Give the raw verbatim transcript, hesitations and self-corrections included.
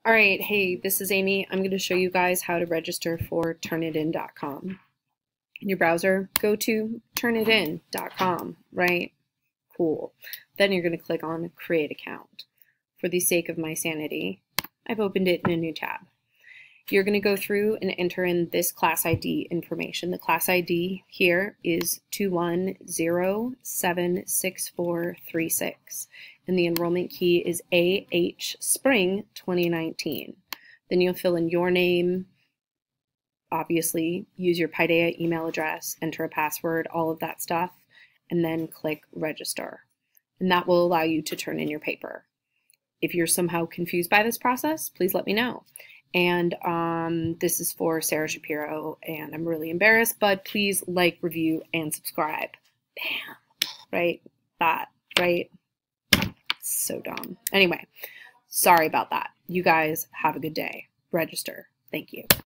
All right, hey, this is Amy. I'm going to show you guys how to register for Turnitin dot com. In your browser, go to Turnitin dot com, right? Cool. Then you're going to click on Create Account. For the sake of my sanity, I've opened it in a new tab. You're going to go through and enter in this class I D information. The class I D here is two one zero seven six four three six, and the enrollment key is A H Spring twenty nineteen. Then you'll fill in your name, obviously use your Paideia email address, enter a password, all of that stuff, and then click Register. And that will allow you to turn in your paper. If you're somehow confused by this process, please let me know. And um, this is for Sarah Shapiro, and I'm really embarrassed, but please like, review, and subscribe. Bam, right? That, right? So dumb. Anyway, sorry about that. You guys have a good day. Register. Thank you.